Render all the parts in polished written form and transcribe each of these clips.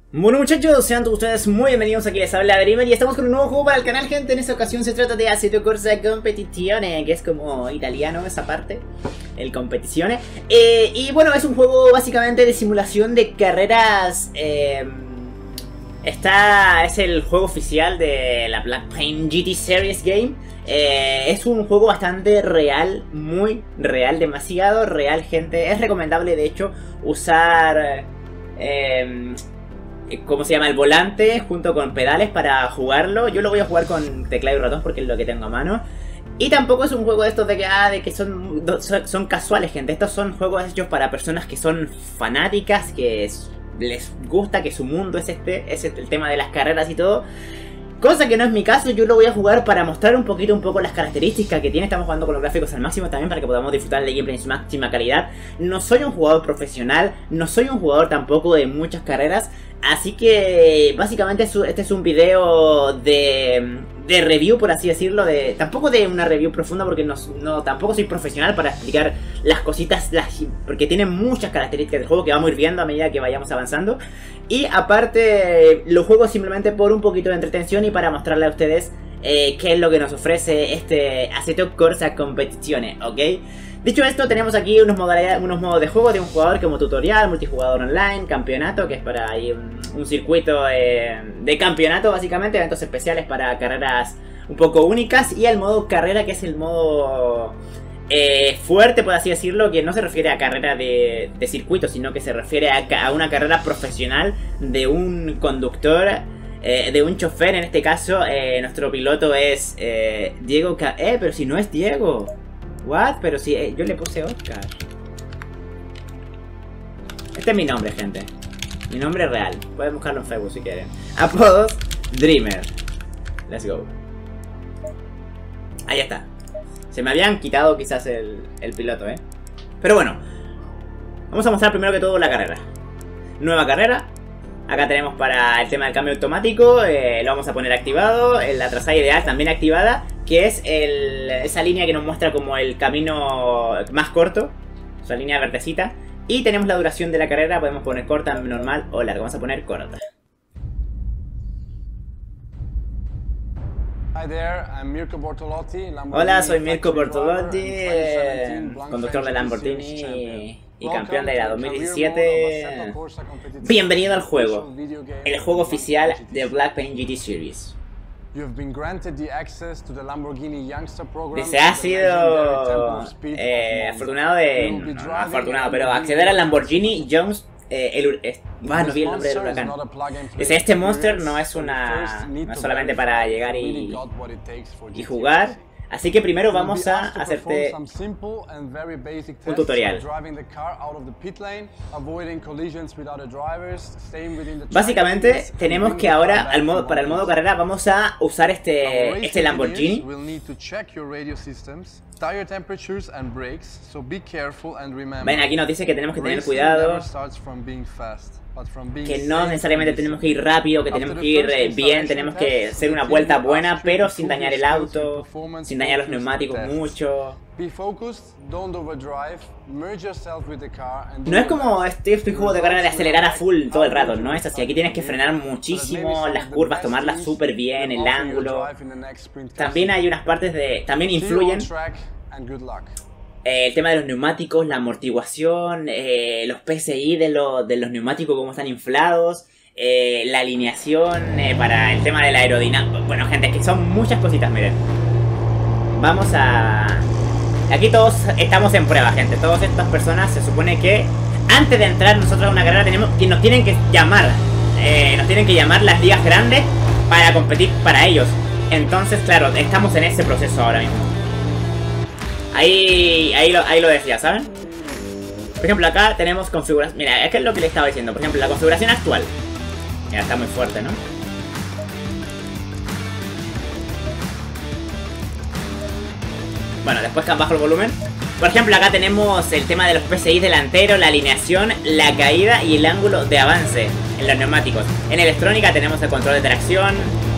Bueno muchachos, sean todos ustedes muy bienvenidos, aquí les habla Dreamer y estamos con un nuevo juego para el canal, gente. En esta ocasión se trata de Assetto Corsa Competizione, que es como italiano esa parte, el Competizione. Y bueno, es un juego básicamente de simulación de carreras. Es el juego oficial de la Black Paint GT Series Game. Es un juego bastante real, muy real, demasiado real, gente. Es recomendable de hecho usar... ¿cómo se llama? El volante junto con pedales para jugarlo. Yo lo voy a jugar con teclado y ratón porque es lo que tengo a mano. Y tampoco es un juego de estos de que son casuales, gente. Estos son juegos hechos para personas que son fanáticas, que les gusta, que su mundo es el tema de las carreras y todo. Cosa que no es mi caso. Yo lo voy a jugar para mostrar un poco las características que tiene. Estamos jugando con los gráficos al máximo también para que podamos disfrutar del gameplay en su máxima calidad. No soy un jugador profesional, no soy un jugador tampoco de muchas carreras. Así que básicamente este es un video de review, por así decirlo. Tampoco de una review profunda porque tampoco soy profesional para explicar las cositas, porque tiene muchas características del juego que vamos a ir viendo a medida que vayamos avanzando. Y aparte lo juego simplemente por un poquito de entretención y para mostrarle a ustedes qué es lo que nos ofrece este Assetto Corsa Competizione, ¿ok? Dicho esto, tenemos aquí unos modos de juego de un jugador como tutorial, multijugador online, campeonato, que es para ahí un circuito de campeonato básicamente, eventos especiales para carreras un poco únicas, y el modo carrera, que es el modo fuerte, por así decirlo, que no se refiere a carrera de circuito, sino que se refiere a una carrera profesional de un conductor, de un chofer. En este caso, nuestro piloto es Diego pero si no es Diego. What? Pero si yo le puse Oscar. Este es mi nombre, gente. Mi nombre real. Pueden buscarlo en Facebook si quieren. Apodos Dreamer. Let's go. Ahí está. Se me habían quitado quizás el piloto, pero bueno. Vamos a mostrar primero que todo la carrera. Nueva carrera. Acá tenemos para el tema del cambio automático, lo vamos a poner activado. La trazada ideal también activada, que es esa línea que nos muestra como el camino más corto, esa línea verdecita. Y tenemos la duración de la carrera, podemos poner corta, normal o larga. Vamos a poner corta. Hola, soy Mirko Bortolotti, conductor de Lamborghini y campeón de la 2017. Bienvenido al juego, el juego oficial de Black Paint GT Series. Se ha sido afortunado, pero acceder al Lamborghini Jones. No vi el nombre del huracán. Este monster no es solamente para llegar y jugar. Así que primero vamos a hacerte un tutorial. Básicamente tenemos que ahora para el modo carrera vamos a usar este Lamborghini. Ven, aquí nos dice que tenemos que tener cuidado, que no necesariamente tenemos que ir rápido, que tenemos que ir bien, tenemos que hacer una vuelta buena, pero sin dañar el auto, sin dañar los neumáticos mucho. No es como este juego de carrera de acelerar a full todo el rato, no es así. Aquí tienes que frenar muchísimo las curvas, tomarlas súper bien, el ángulo. También hay unas partes también influyen el tema de los neumáticos, la amortiguación, los PSI de los neumáticos, cómo están inflados, la alineación para el tema de la aerodinámica. Bueno, gente, es que son muchas cositas, miren. Vamos a... Aquí todos estamos en prueba, gente. Todas estas personas se supone que antes de entrar nosotros a una carrera nos tienen que llamar. Nos tienen que llamar las ligas grandes para competir para ellos. Entonces, claro, estamos en ese proceso ahora mismo. Ahí lo decía, ¿saben? Por ejemplo, acá tenemos configuración. Mira, es que es lo que le estaba diciendo. Por ejemplo, la configuración actual. Mira, está muy fuerte, ¿no? Bueno, después bajo el volumen. Por ejemplo, acá tenemos el tema de los PSI delantero, la alineación, la caída y el ángulo de avance en los neumáticos. En electrónica tenemos el control de tracción.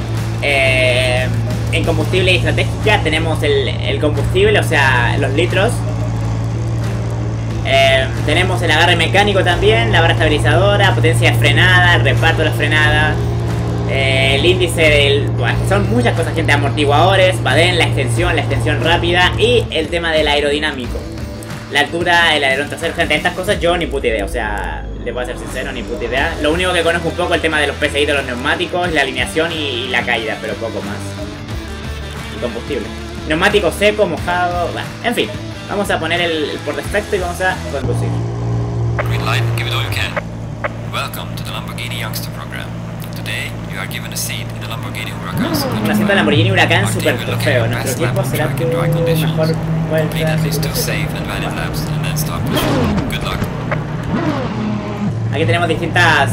En combustible y estrategia tenemos el combustible, o sea, los litros. Tenemos el agarre mecánico también, la barra estabilizadora, potencia de frenada, el reparto de la frenada, el índice del... Bueno, son muchas cosas, gente. Amortiguadores, badén, la extensión rápida y el tema del aerodinámico. La altura, el alerón trasero, gente, estas cosas yo ni puta idea, o sea, le voy a ser sincero, ni puta idea. Lo único que conozco un poco es el tema de los PSI de los neumáticos, la alineación y la caída, pero poco más. Y combustible. Neumático seco, mojado, bah, en fin. Vamos a poner el por defecto y vamos a conducir. Green light, give it all you can. Welcome to the Lamborghini Youngster Program. Today you are given a seat in the Lamborghini Huracan Super Un asiento de Lamborghini Huracán Our Super team will look at Trofeo. your Nuestro best tiempo lap on será track tu in dry conditions. mejor Complete vuelta. at least 2 safe and valid laps and then start pushing. Good luck. Aquí tenemos distintas...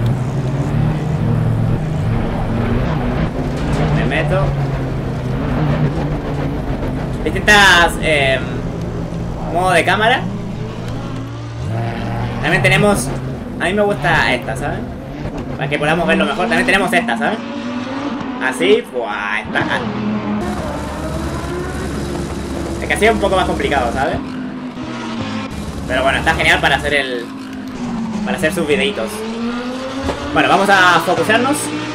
Me meto. Distintas... modo de cámara. También tenemos... A mí me gusta esta, ¿saben? Para que podamos verlo mejor. También tenemos esta, ¿saben? Así, ¡buah! Esta. Es que así es un poco más complicado, ¿sabes? Pero bueno, está genial para hacer el... Para hacer sus videitos. Bueno, vamos a focusarnos.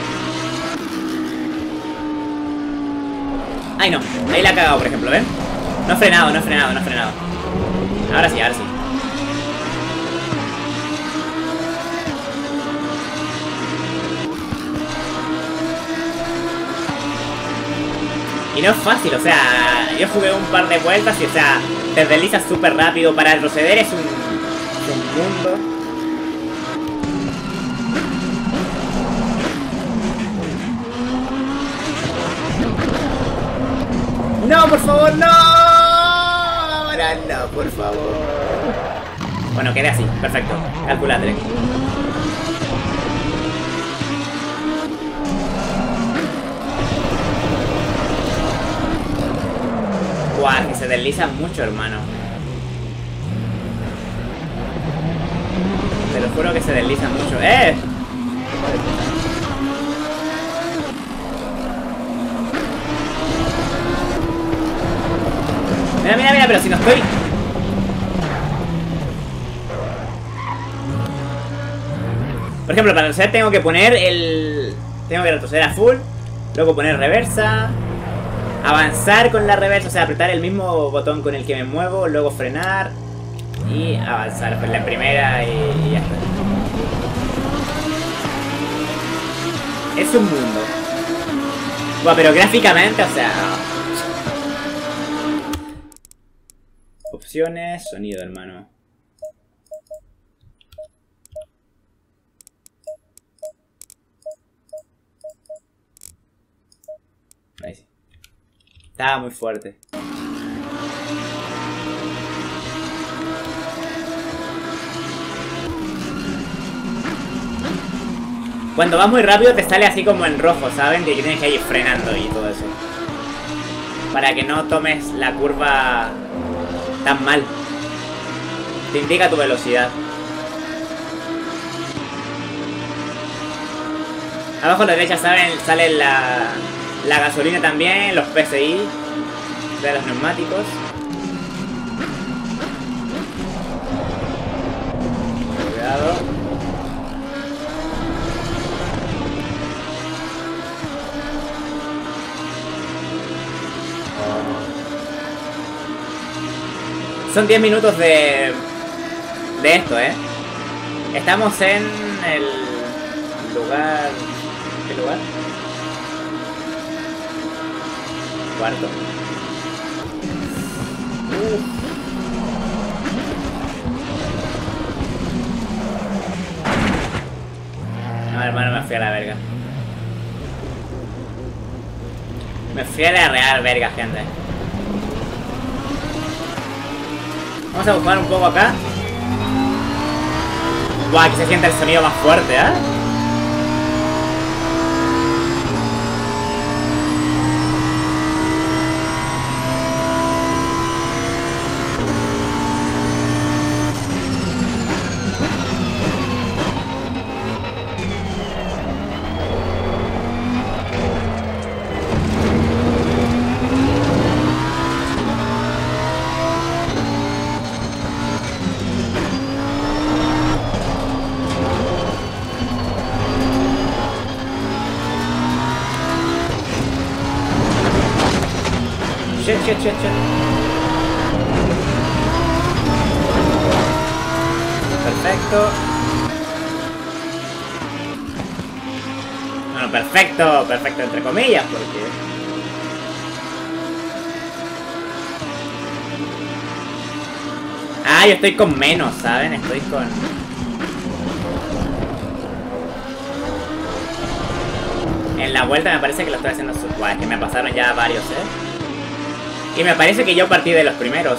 Ay, no. Ahí la he cagado, por ejemplo, ¿ven? No he frenado. Ahora sí. Y no es fácil, o sea, yo jugué un par de vueltas y, o sea, te deslizas súper rápido. Para retroceder es un mundo. ¡No, por favor, no! Ahora no, por favor. Bueno, quedé así, perfecto. Calculadre. Guau, que se desliza mucho, hermano. Te lo juro que se desliza mucho. ¡Eh! Mira, pero si no estoy... Por ejemplo, para retroceder tengo que poner el... Tengo que retroceder a full. Luego poner reversa. Avanzar con la reversa, o sea, apretar el mismo botón con el que me muevo. Luego frenar. Y avanzar por la primera y ya está. Es un mundo. Bueno, pero gráficamente, o sea... Opciones, sonido, hermano. Ahí sí. Estaba muy fuerte. Cuando vas muy rápido te sale así como en rojo, ¿saben? Que tienes que ir frenando y todo eso. Para que no tomes la curva tan mal. Te indica tu velocidad. Abajo a la derecha, ¿saben? Sale la gasolina también, los PSI de los neumáticos. Cuidado. Son 10 minutos de esto, ¿eh? Estamos en el lugar... ¿Qué lugar? Cuarto. No, hermano, me fui a la verga. Me fui a la real verga, gente. Vamos a buscar un poco acá. Guau, aquí se siente el sonido más fuerte, ¿eh? shit. Perfecto. Bueno, perfecto entre comillas, porque... Ah, yo estoy con menos, ¿saben? Estoy con... En la vuelta me parece que lo estoy haciendo subwise, que me pasaron ya varios, ¿eh? Y me parece que yo partí de los primeros.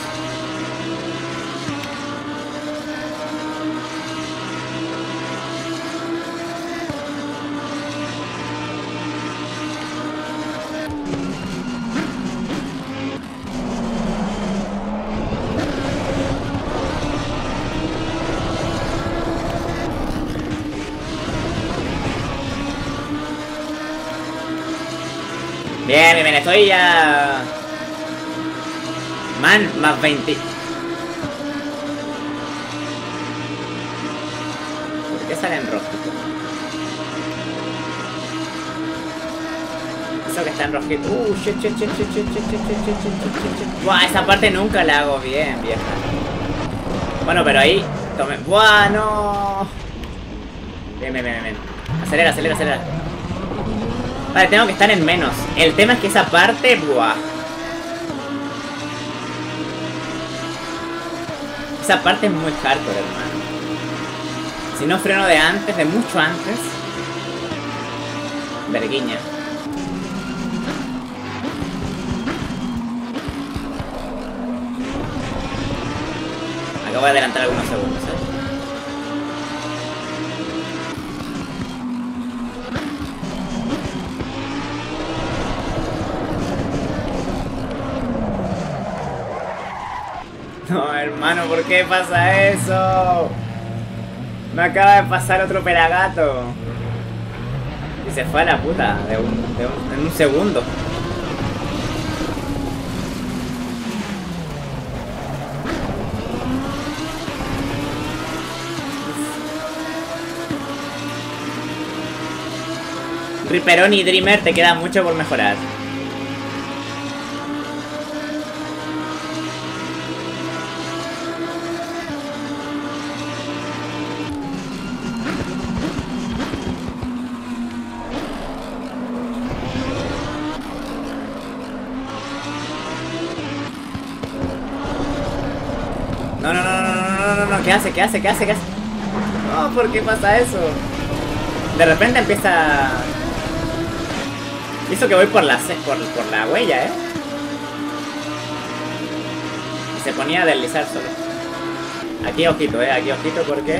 Bien, estoy ya... Man, más 20. ¿Por qué sale en rojito? Eso que está en rojito. Shit. Buah, esa parte nunca la hago bien, vieja. Bueno, pero ahí... Tome... Buah, no. Bien. Acelera. Vale, tengo que estar en menos. El tema es que esa parte... Buah. Esa parte es muy hardcore, hermano. Si no freno de antes, de mucho antes... Verguiña. Acabo de adelantar algunos segundos, ¿eh? No, hermano, ¿por qué pasa eso? Me acaba de pasar otro pelagato. Y se fue a la puta en un segundo. Ripperoni y Dreamer, te queda mucho por mejorar. No, ¿qué hace? No, ¿por qué pasa eso? De repente empieza... Hizo que voy por la huella, ¿eh? Y se ponía a deslizar solo. Aquí ojito, aquí ojito porque...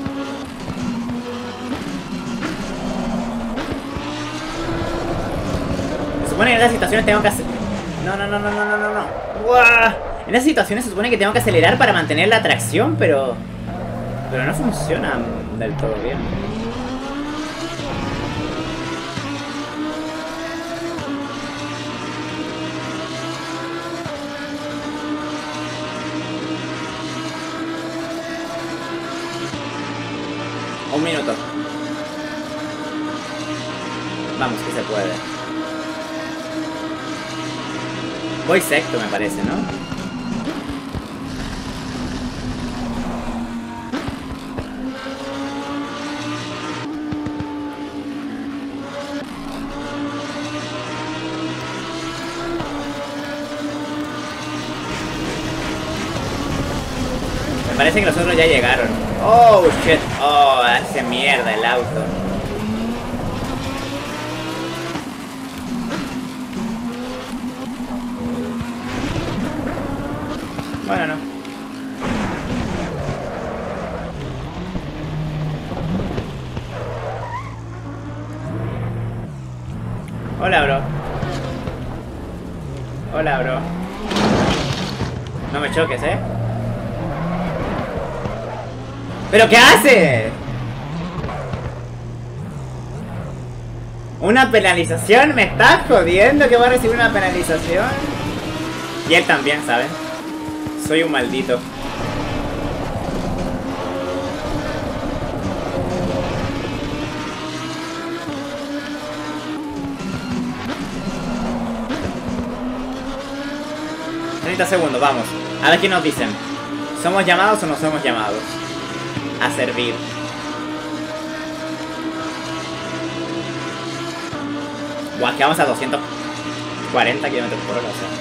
Se supone que en esas situaciones tengo que hacer... No. ¡Buah! En esas situaciones se supone que tengo que acelerar para mantener la tracción, pero no funciona del todo bien. Un minuto. Vamos, que se puede. Voy sexto, me parece, ¿no? Me parece que los otros ya llegaron. Oh, shit. Oh, hace mierda el auto. Bueno, no. Hola, bro. No me choques, ¿eh? ¿Pero qué hace? ¿Una penalización? ¿Me estás jodiendo que va a recibir una penalización? Y él también, ¿saben? Soy un maldito. 30 segundos, vamos. A ver qué nos dicen. ¿Somos llamados o no somos llamados? A servir. Buah, que vamos a 240 kilómetros por hora, o sea.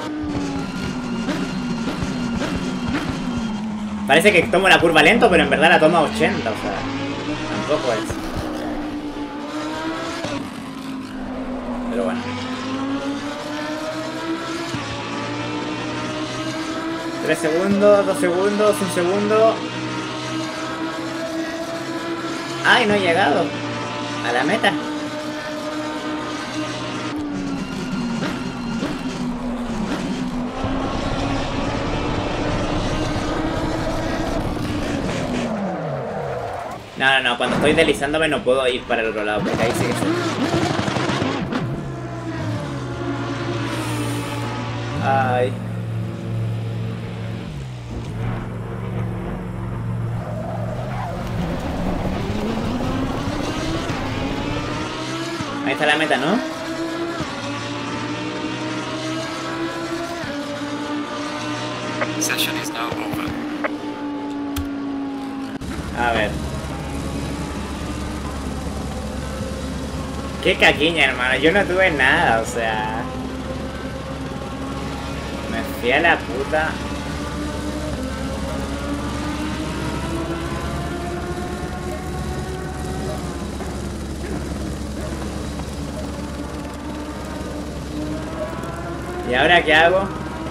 Parece que tomo la curva lento, pero en verdad la tomo a 80, o sea. Tampoco es. Pero bueno. 3 segundos, 2 segundos, 1 segundo. ¡Ay, no he llegado! A la meta. No, cuando estoy deslizándome no puedo ir para el otro lado, porque ahí sí que se... Ay. Ahí está la meta, ¿no? Session is now over. A ver. Qué caquiña, hermano. Yo no tuve nada, o sea... Me fui a la puta... ¿Y ahora qué hago?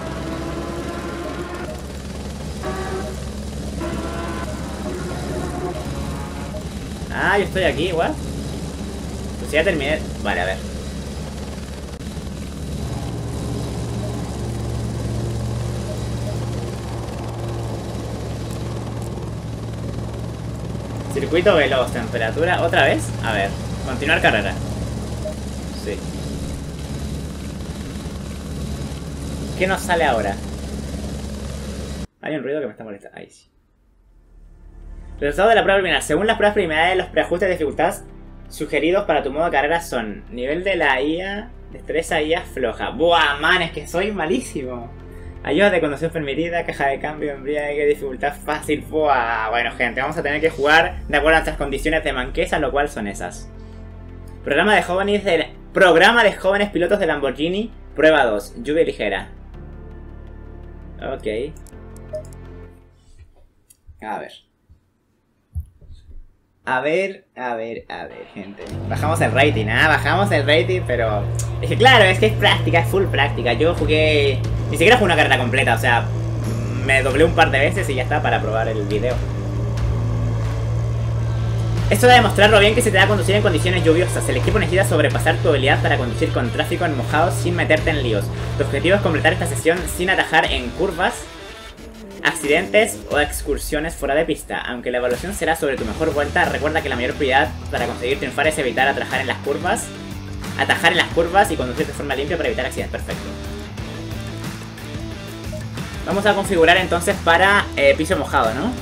Ah, yo estoy aquí, igual. Pues ya terminé. Vale, a ver. Circuito veloz, temperatura. ¿Otra vez? A ver. Continuar carrera. Sí. ¿Qué nos sale ahora? Hay un ruido que me está molestando. Ahí sí. Resultado de la prueba preliminar. Según las pruebas preliminares, los preajustes de dificultad sugeridos para tu modo de carrera son nivel de la IA, destreza IA floja. Buah, man, es que soy malísimo. Ayuda de conducción permitida, caja de cambio, embriague, dificultad fácil. Buah, bueno, gente, vamos a tener que jugar de acuerdo a nuestras condiciones de manqueza, lo cual son esas. Programa de jóvenes pilotos de Lamborghini, prueba 2, lluvia ligera. Ok. A ver, gente. Bajamos el rating, bajamos el rating, pero... Es que claro, es que es práctica, es full práctica. Yo jugué... Ni siquiera jugué una carrera completa, o sea... Me doblé un par de veces y ya está para probar el video. Esto da demostrar lo bien que se te da conducir en condiciones lluviosas. El equipo necesita sobrepasar tu habilidad para conducir con tráfico en mojado sin meterte en líos. Tu objetivo es completar esta sesión sin atajar en curvas, accidentes o excursiones fuera de pista. Aunque la evaluación será sobre tu mejor vuelta, recuerda que la mayor prioridad para conseguir triunfar es evitar atajar en las curvas y conducir de forma limpia para evitar accidentes. Perfecto. Vamos a configurar entonces para piso mojado, ¿no?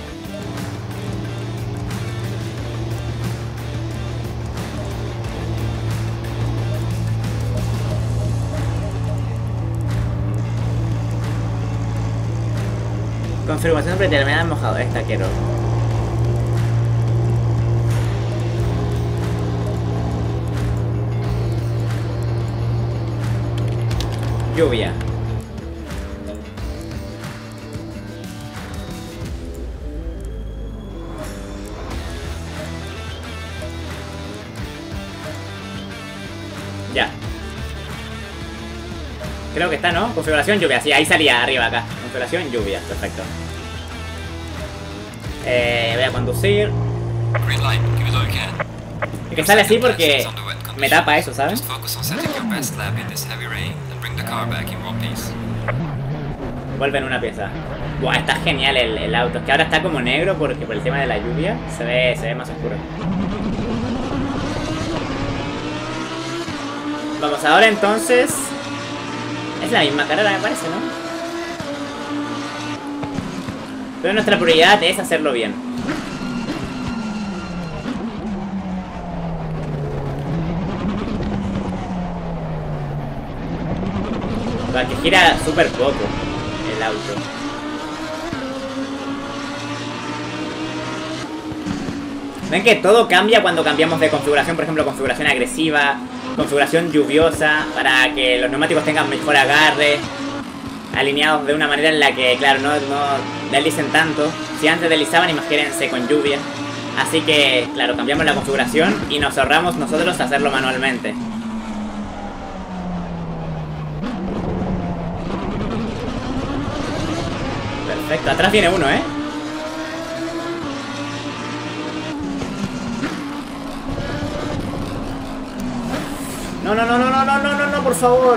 Confirmación predeterminada en mojado. Esta quiero. Lluvia. Ya. Creo que está, ¿no? Configuración lluvia. Sí, ahí salía arriba acá. Configuración lluvia. Perfecto. Voy a conducir. Es que sale así porque me tapa eso, ¿sabes? Vuelve en una pieza. Buah, está genial el auto. Es que ahora está como negro porque por el tema de la lluvia se ve más oscuro. Vamos, ahora entonces... Es la misma carrera, me parece, ¿no? Pero nuestra prioridad es hacerlo bien. Va, que gira súper poco el auto. Ven que todo cambia cuando cambiamos de configuración, por ejemplo, configuración agresiva, configuración lluviosa, para que los neumáticos tengan mejor agarre, alineados de una manera en la que, claro, no deslicen tanto. Si antes deslizaban, imagínense con lluvia. Así que, claro, cambiamos la configuración y nos ahorramos nosotros hacerlo manualmente. Perfecto, atrás viene uno, ¿eh? No, no, no, no, no, no, no, no, no, por favor.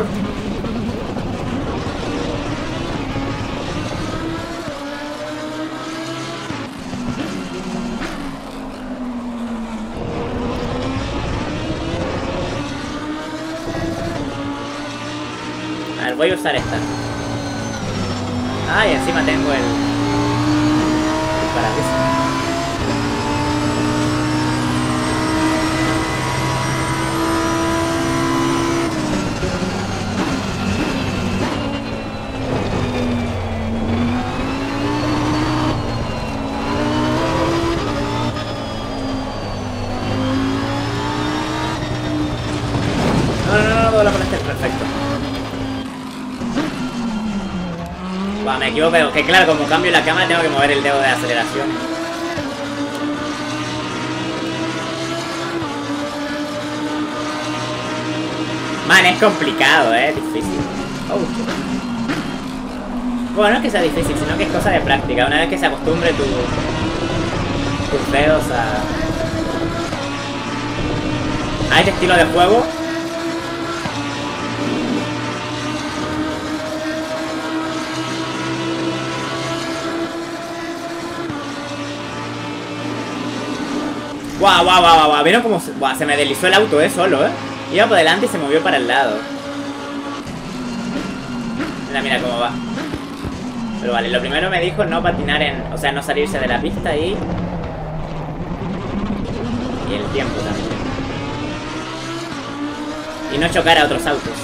A ver, voy a usar esta. Ah, y encima tengo el parabrisas. Perfecto. Buah, me equivoco, pero que claro, como cambio la cámara tengo que mover el dedo de aceleración. Man, es complicado, difícil. Oh. Bueno, no es que sea difícil, sino que es cosa de práctica. Una vez que se acostumbre tus dedos a este estilo de juego. Guau, guau, guau, guau. ¿Vieron cómo se me deslizó el auto, solo, Iba por delante y se movió para el lado. Mira, mira cómo va. Pero vale, lo primero me dijo no patinar o sea, no salirse de la pista y el tiempo también. Y no chocar a otros autos.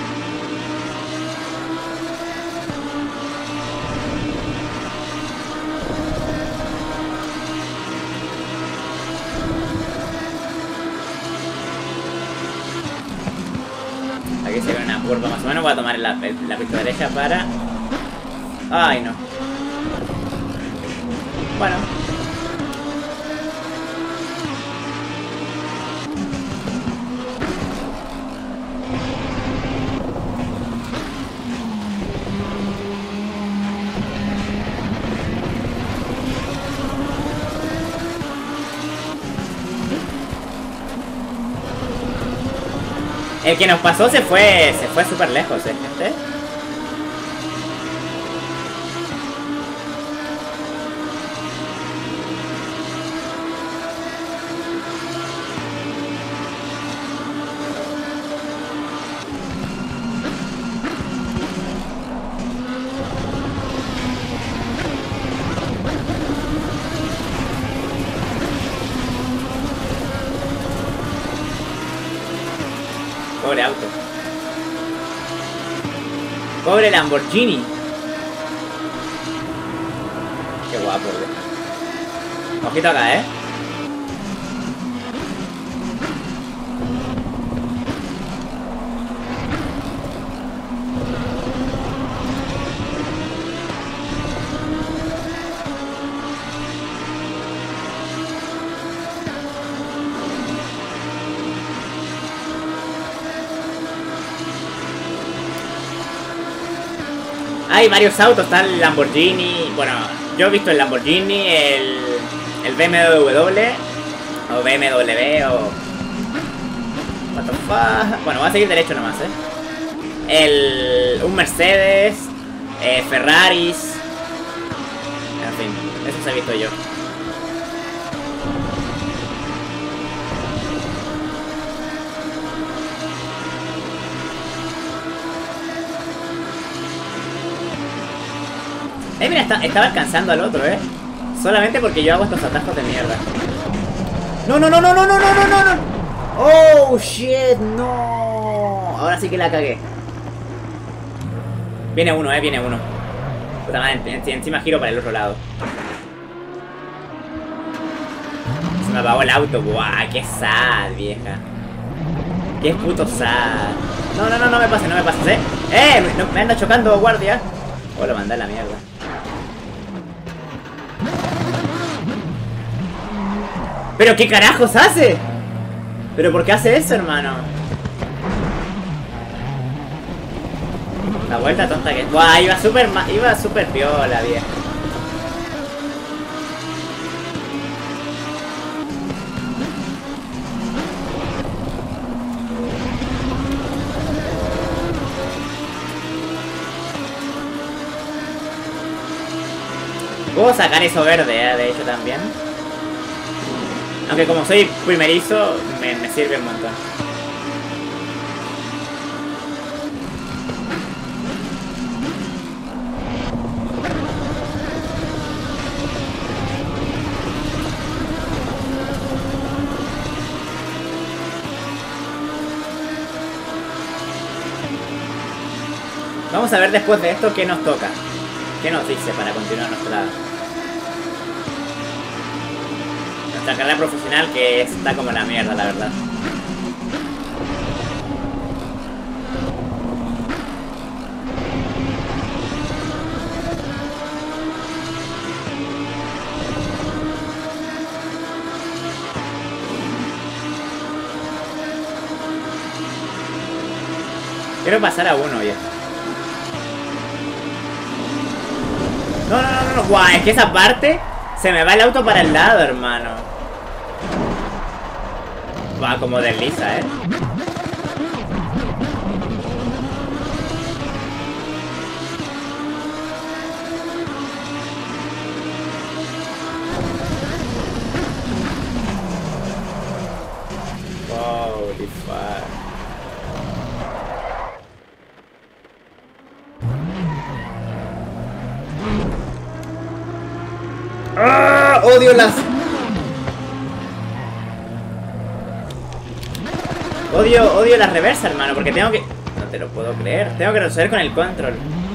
Aquí se ve una curva más o menos. Voy a tomar la pista derecha para... Ay, no. Bueno. El que nos pasó se fue súper lejos, gente. Pobre auto. Pobre Lamborghini. Qué guapo, Ojito acá, Hay varios autos, está el Lamborghini. Bueno, yo he visto el Lamborghini, el BMW o BMW o... What the fuck? Bueno, voy a seguir derecho nomás, un Mercedes, Ferraris. En fin, eso he visto yo. Mira, estaba alcanzando al otro, solamente porque yo hago estos atajos de mierda. No, no, no, no, no, no, no, no, no. Oh, shit, no. Ahora sí que la cagué. Viene uno, viene uno. Puta madre, encima giro para el otro lado. Se me apagó el auto. Buah, qué sad, vieja. Qué puto sad. No, no, no, no me pases, no me pases, me anda chocando, guardia. Oh, lo mandé a la mierda. ¿Pero qué carajos hace? ¿Pero por qué hace eso, hermano? La vuelta tonta que... Buah, iba súper piola, vieja. Puedo sacar eso verde, de hecho, también. Aunque como soy primerizo, me sirve un montón. Vamos a ver después de esto qué nos toca. ¿Qué nos dice para continuar nuestra carrera profesional, que está como la mierda, la verdad? Quiero pasar a uno ya. No, no, no, no, guau, es que esa parte se me va el auto para el lado, hermano. Va como desliza, Holy fuck. ¡Ah! ¡Odio las! Odio la reversa, hermano, porque tengo que... No te lo puedo creer. Tengo que resolver con el control.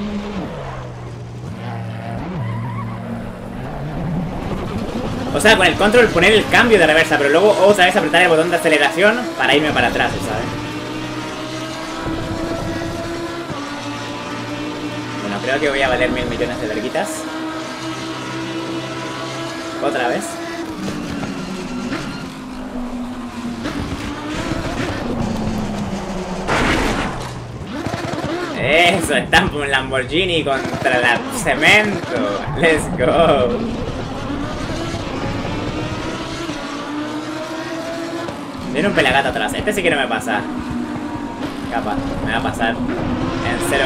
O sea, con el control poner el cambio de reversa, pero luego otra vez apretar el botón de aceleración para irme para atrás, ¿sabes? Bueno, creo que voy a valer 1000 millones de verguitas. Otra vez. Eso, estampa un Lamborghini contra la cemento. Let's go. Viene un pelagato atrás. Este sí que no me pasa. Capaz, me va a pasar en 0,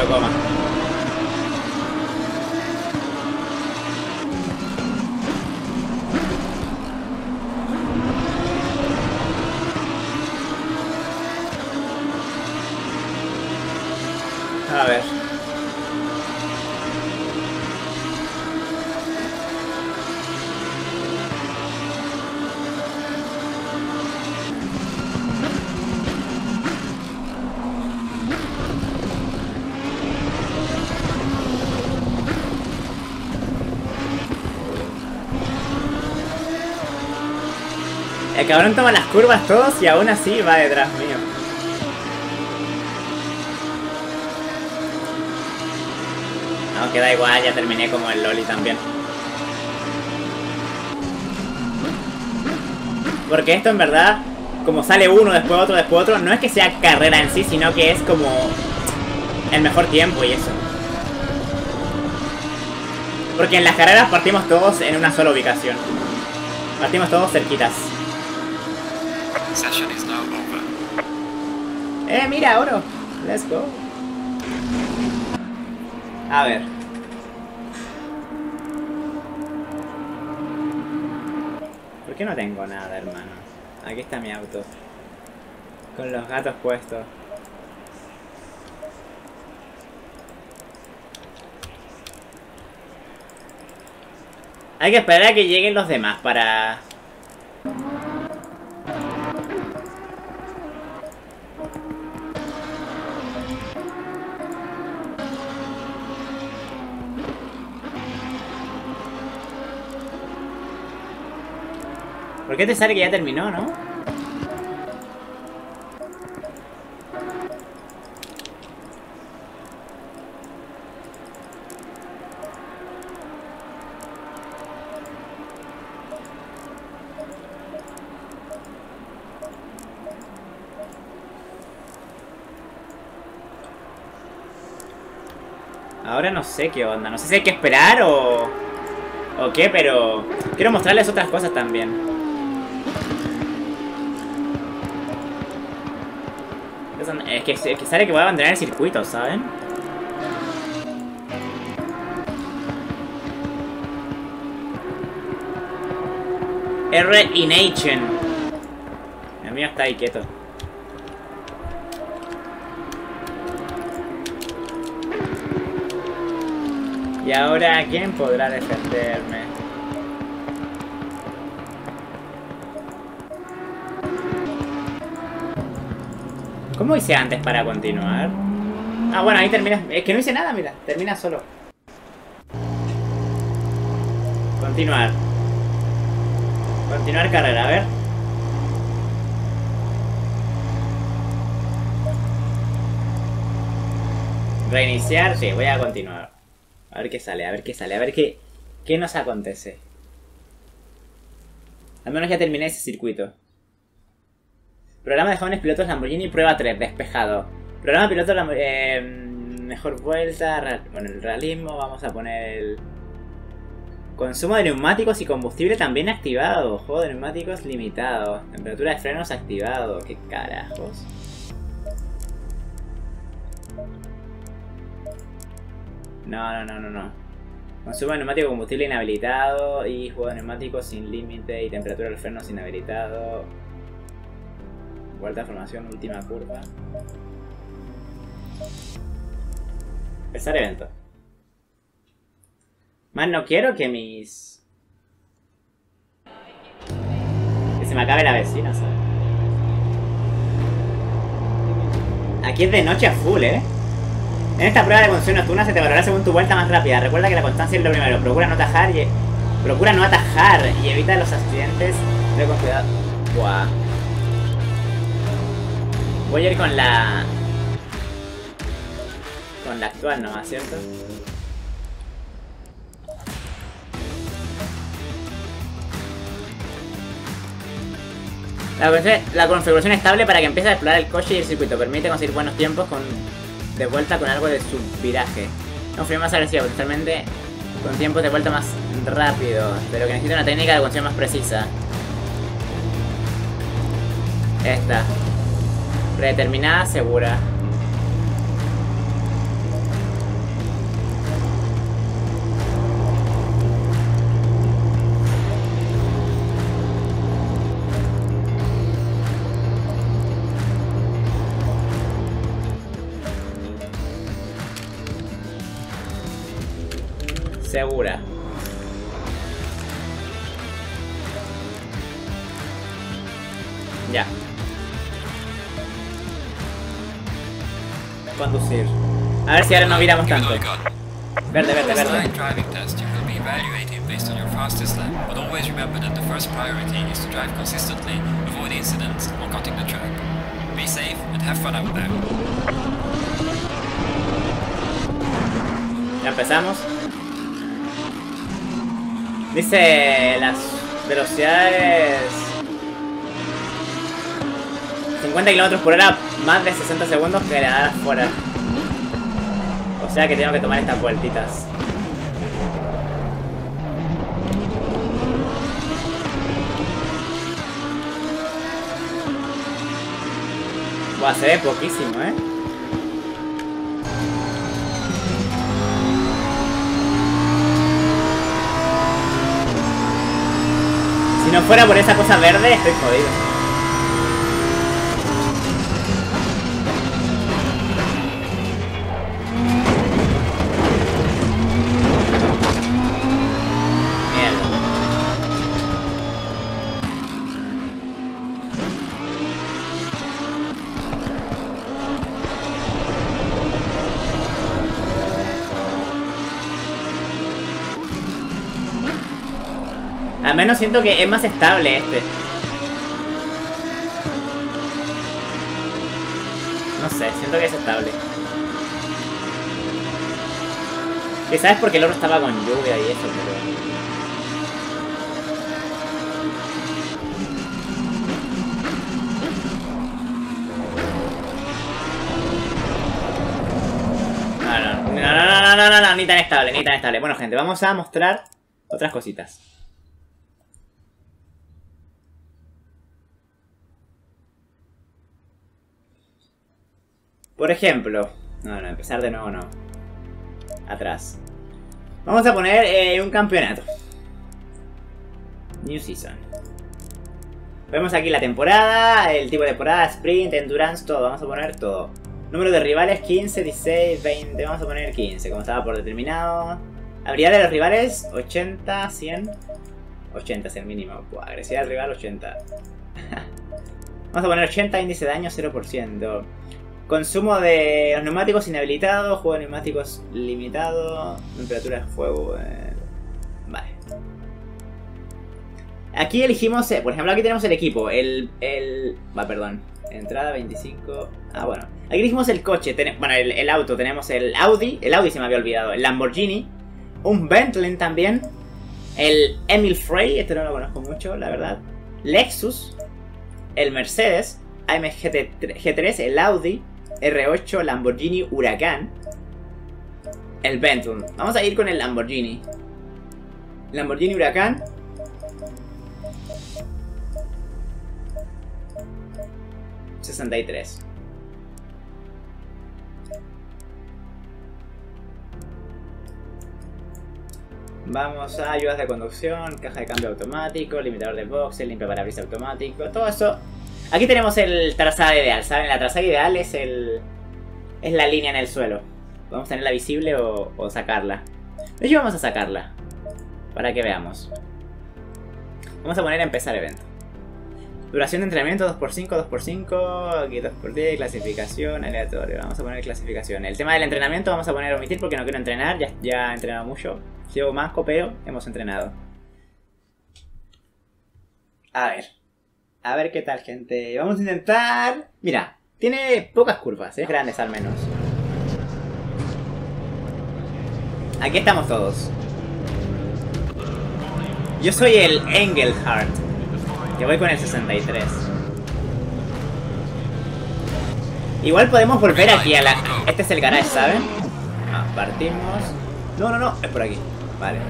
a ver. El cabrón toma las curvas todos y aún así va detrás mío. No, queda igual, ya terminé como el Loli también. Porque esto en verdad, como sale uno, después otro, no es que sea carrera en sí, sino que es como el mejor tiempo y eso. Porque en las carreras partimos todos en una sola ubicación. Partimos todos cerquitas. Session is now over. Mira, oro. Let's go. A ver. ¿Por qué no tengo nada, hermano? Aquí está mi auto. Con los gatos puestos. Hay que esperar a que lleguen los demás para... ¿Por qué te sale que ya terminó, no? Ahora no sé qué onda. No sé si hay que esperar o qué, pero quiero mostrarles otras cosas también. Es que sale que voy a abandonar el circuito, ¿saben? R Ination. El mío está ahí quieto. Y ahora, ¿quién podrá defenderme? ¿Cómo hice antes para continuar? Ah, bueno, ahí termina. Es que no hice nada, mira. Termina solo. Continuar. Continuar carrera, a ver. Reiniciar, sí, voy a continuar. A ver qué sale, a ver qué sale, a ver qué nos acontece. Al menos ya terminé ese circuito. Programa de jóvenes pilotos Lamborghini, prueba 3, despejado. Programa de pilotos mejor vuelta, bueno, el realismo, vamos a poner el... Consumo de neumáticos y combustible también activado. Juego de neumáticos limitado. Temperatura de frenos activado. ¿Qué carajos? No. Consumo de neumático y combustible inhabilitado. Y juego de neumáticos sin límite. Y temperatura de los frenos inhabilitado. Vuelta de formación, última curva. Empezar evento. Más no quiero que mis... Que se me acabe la vecina, ¿sabes? Aquí es de noche a full, ¿eh? En esta prueba de condición nocturna se te valorará según tu vuelta más rápida. Recuerda que la constancia es lo primero. Procura no atajar y evita los accidentes. Ve con cuidado. Buah. Voy a ir con la... Con la actual nomás, ¿cierto? La configuración estable para que empieces a explorar el coche y el circuito. Permite conseguir buenos tiempos de vuelta con algo de subviraje. Un freno más agresivo, potencialmente con tiempos de vuelta más rápido, pero que necesita una técnica de conducción más precisa. Esta. Predeterminada, segura. Segura. Ya. Conducir. A ver si ahora no viramos tanto. Verde, verde, verde. Driving test, you will be evaluated based on your fastest lap, but always remember that the first priority is to drive consistently, avoid incidents, or cutting the track. Be safe and have fun out there. Ya empezamos. Dice las velocidades 50 km por hora, más de 60 segundos que le darás fuera. O sea que tengo que tomar estas vueltitas. Buah, se ve poquísimo, ¿eh? Si no fuera por esa cosa verde, estoy jodido. menos siento que es más estable este. No sé, siento que es estable. Quizás es porque el otro estaba con lluvia y eso, pero... No, ni tan estable, ni tan estable. Bueno, gente, vamos a mostrar otras cositas. Por ejemplo... No, empezar de nuevo no. Atrás. Vamos a poner un campeonato. New Season. Vemos aquí la temporada, el tipo de temporada, sprint, endurance, todo. Vamos a poner todo. Número de rivales 15, 16, 20. Vamos a poner 15, como estaba por determinado. Habilidad de los rivales 80, 100. 80 es el mínimo. Buah, agresividad del rival 80. Vamos a poner 80, índice de daño 0%. Consumo de los neumáticos inhabilitado. Juego de neumáticos limitado. Temperatura de fuego. Vale. Aquí elegimos, por ejemplo, aquí tenemos el equipo. Perdón. Entrada 25. Ah, bueno. Aquí elegimos el coche. Bueno, el auto. Tenemos el Audi. El Audi se me había olvidado. El Lamborghini. Un Bentley también. El Emil Frey. Este no lo conozco mucho, la verdad. Lexus. El Mercedes. AMG G3. El Audi. R8. Lamborghini Huracán. El Bentley. Vamos a ir con el Lamborghini. Lamborghini Huracán. $63. Vamos a ayudas de conducción, caja de cambio automático, limitador de boxes, limpia parabrisas automático, todo eso. Aquí tenemos el trazado ideal, ¿saben? La trazada ideal es la línea en el suelo. Vamos a tenerla visible o sacarla. De hecho vamos a sacarla, para que veamos. Vamos a poner a empezar evento. Duración de entrenamiento 2x5, 2x5, aquí 2x10, clasificación, aleatorio. Vamos a poner clasificación. El tema del entrenamiento vamos a poner omitir porque no quiero entrenar, ya he entrenado mucho. Llevo manco, pero hemos entrenado. A ver qué tal, gente. Vamos a intentar... Mira, tiene pocas curvas, grandes al menos. Aquí estamos todos. Yo soy el Engelhardt. Yo voy con el 63. Igual podemos volver aquí a la... Este es el garage, ¿saben? Partimos... No, es por aquí. Vale.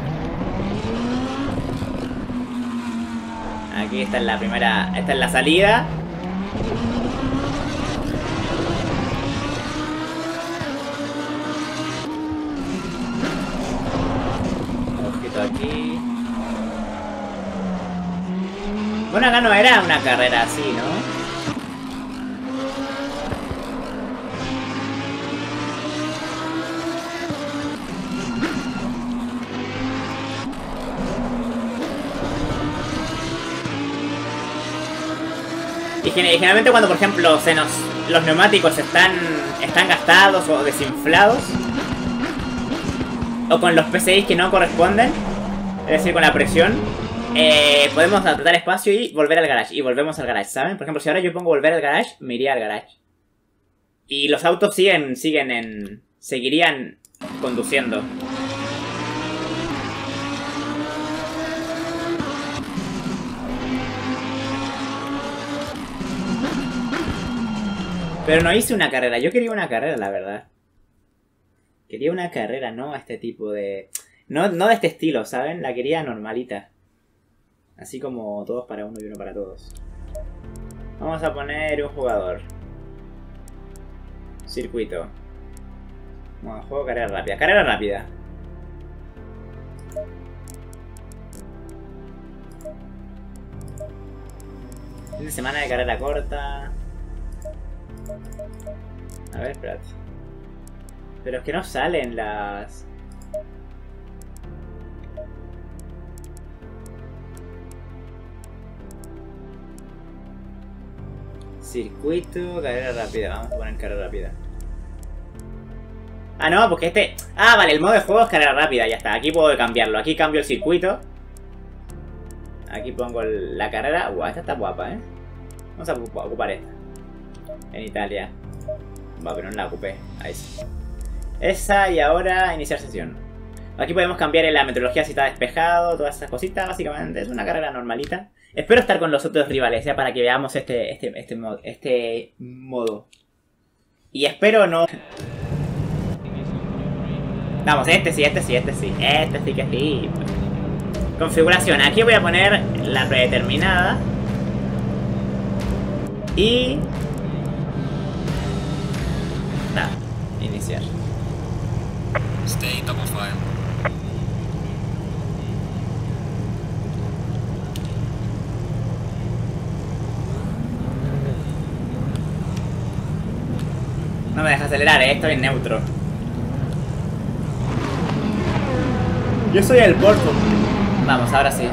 Aquí está la primera... Esta es la salida. Ojito aquí. Bueno, acá no era una carrera así, ¿no? Y generalmente cuando, por ejemplo, los neumáticos están gastados o desinflados, o con los PSI que no corresponden, es decir, con la presión, podemos tratar espacio y volver al garage. Y volvemos al garage, ¿saben? Por ejemplo, si ahora yo pongo volver al garage, me iría al garage. Y los autos seguirían conduciendo. Pero no hice una carrera. Yo quería una carrera, la verdad. Quería una carrera, no a este tipo de... No de este estilo, ¿saben? La quería normalita. Así como todos para uno y uno para todos. Vamos a poner un jugador. Circuito. Bueno, juego carrera rápida. Carrera rápida. Fin de semana de carrera corta. A ver, espérate. Pero es que no salen las... Circuito, carrera rápida. Vamos a poner carrera rápida. Ah, no, porque este... Ah, vale, el modo de juego es carrera rápida, ya está. Aquí puedo cambiarlo. Aquí cambio el circuito. Aquí pongo la carrera. Guau, esta está guapa, ¿eh? Vamos a ocupar esta. En Italia. Va, pero no la ocupé. Ahí sí. Esa y ahora iniciar sesión. Aquí podemos cambiar en la meteorología si está despejado, todas esas cositas, básicamente. Es una carrera normalita. Espero estar con los otros rivales, ya para que veamos este modo. Y espero no... Vamos, este sí que sí. Configuración, aquí voy a poner la predeterminada. Y... nada, iniciar. Stay double file. No me deja acelerar, estoy en neutro. Yo soy el Porto. Vamos, ahora sí.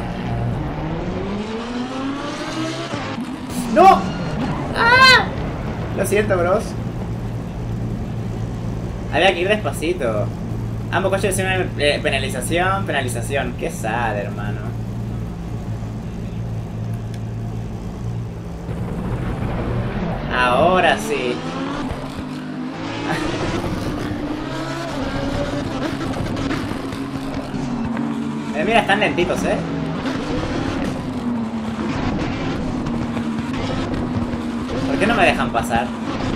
¡No! ¡Ah! Lo siento, bros. Había que ir despacito. Ambos coches reciben penalización. Qué sad, hermano. Ahora sí. Mira, están lentitos, ¿eh? ¿Por qué no me dejan pasar?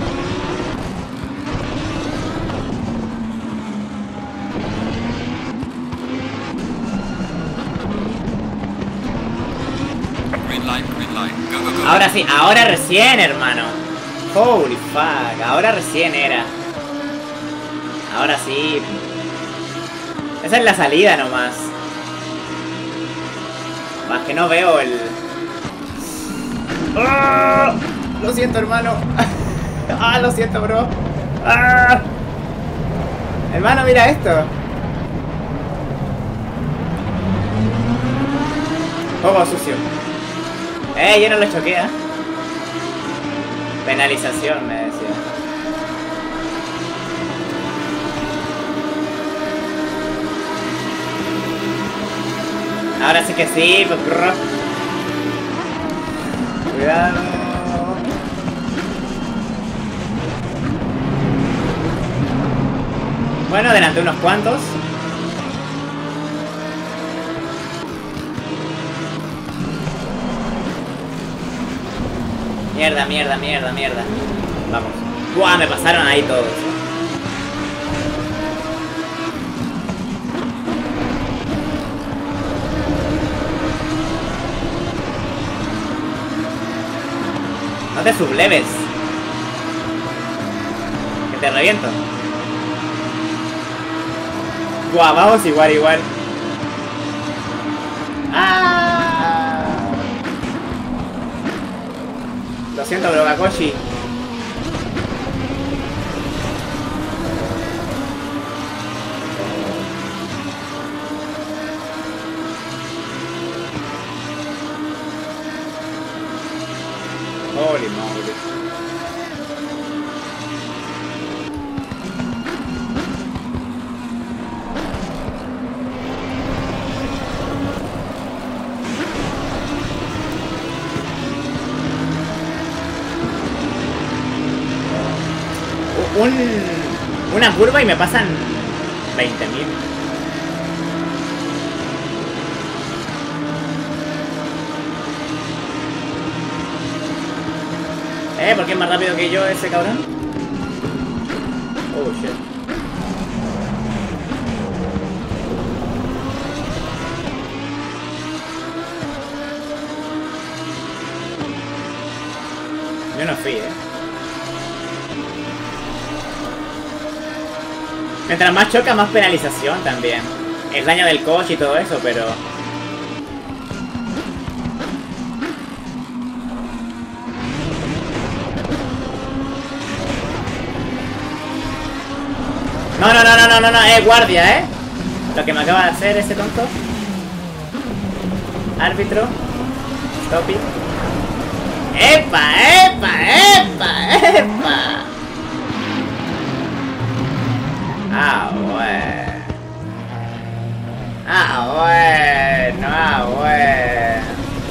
Green light, go, go, go. Ahora sí, ahora recién, hermano. Holy fuck, ahora recién era. Ahora sí. Esa es la salida nomás. Más que no veo el... ¡Ah! Lo siento, hermano. ¡Ah, lo siento, bro! ¡Ah! Hermano, mira esto. Juego sucio. Yo no lo choqué, ¿eh? Penalización, me decía. Ahora sí que sí, pues, bro. Cuidado. Bueno, adelanté unos cuantos. Mierda. Vamos. ¡Buah! Me pasaron ahí todos. No te subleves. Que te reviento. Buah, vamos igual. ¡Ah! Lo siento, bro, Kakoshi. Holy moly. Una curva y me pasan 20.000. ¿Por qué es más rápido que yo ese cabrón? Oh shit. Yo no fui, Mientras más choca, más penalización también. El daño del coche y todo eso, pero... No, guardia, Lo que me acaba de hacer ese tonto. Árbitro. Stop it. ¡Epa! Ah, bueno.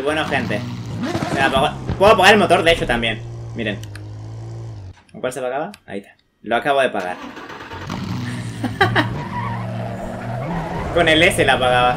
Y bueno, gente. Puedo apagar el motor, de hecho, también. Miren. ¿Con cuál se apagaba? Ahí está. Lo acabo de pagar. Con el S la apagaba.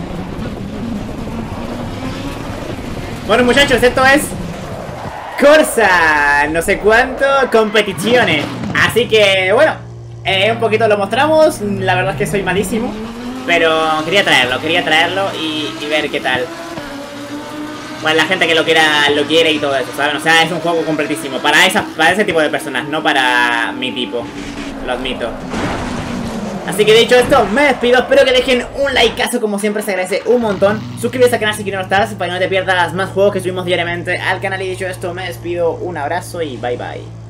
Bueno, muchachos, esto es Corsa, no sé cuánto, competiciones. Así que, bueno, un poquito lo mostramos. La verdad es que soy malísimo, pero quería traerlo y ver qué tal. Bueno, la gente que lo quiere y todo eso, ¿saben? O sea, es un juego completísimo para ese tipo de personas, no para mi tipo. Lo admito. Así que dicho esto, me despido. Espero que dejen un likeazo, como siempre se agradece un montón. Suscríbete al canal si no lo estás, para que no te pierdas más juegos que subimos diariamente al canal. Y dicho esto, me despido. Un abrazo y bye bye.